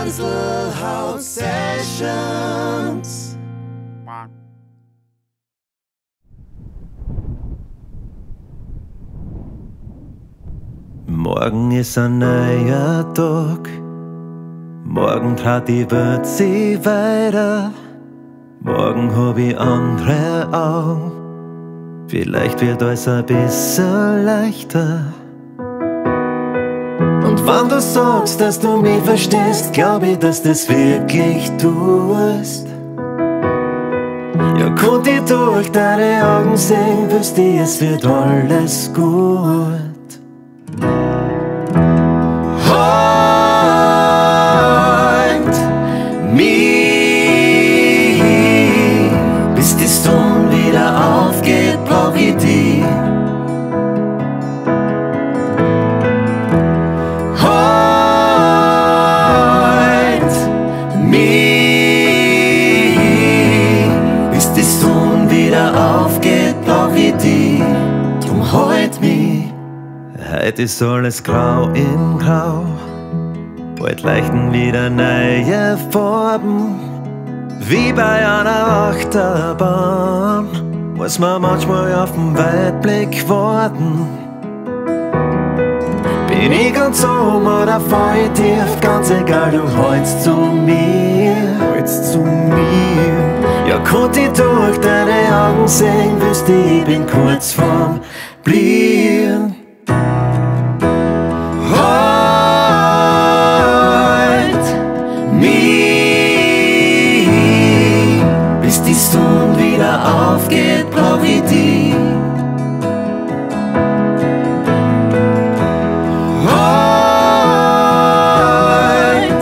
Haselhaut Sessions. Morgen ist ein neuer Tag. Morgen trat die Welt sich weiter. Morgen hab ich andere Augen. Vielleicht wird alles ein bisschen leichter. Und wenn du sagst, dass du mich verstehst, glaub ich, dass das wirklich tust. Ja, konnte ich durch deine Augen sehen, wüsste ich, es wird alles gut. Halt mich, bis die Sonne wieder aufgeht, brauch ich dich. Halt mich, bis die Sonne wieder aufgeht, brauch ich dich. Drum halt mich. Heute ist alles grau in grau, bald leuchten wieder neue Farben. Wie bei einer Achterbahn muss man manchmal auf den Weitblick warten. Bin ich ganz oben oder fall ich tief, ganz egal, du hältst zu mir. Hältst zu mir. Ja, konnte ich durch deine Augen sehen, wüsste ich bin kurz vorm Blieben. Halt mich, bis die Sonne wieder aufgeht, brauch ich dich. Halt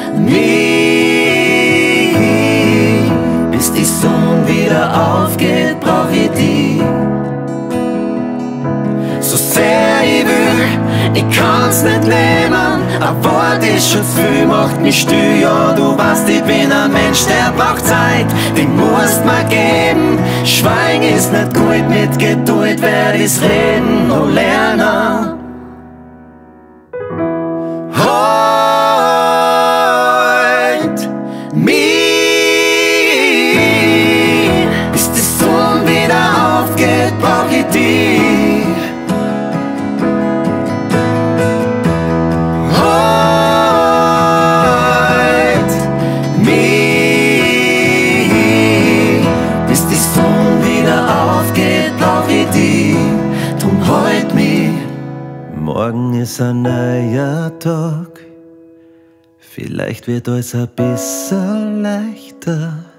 mich, bis die Sonne wieder aufgeht, brauch ich dich. So sehr ich will, ich kann's nicht nehmen, ein Wort ist schon zu viel, macht mich still. Ja, du weißt, ich bin ein Mensch, der braucht Zeit, die musst mir geben. Schweigen ist nicht gut, mit Geduld werd ich's reden noch lernen. Halt mich, bis die Sonne wieder aufgeht, brauch ich dich. Morgen ist ein neuer Tag, vielleicht wird alles ein bisschen leichter.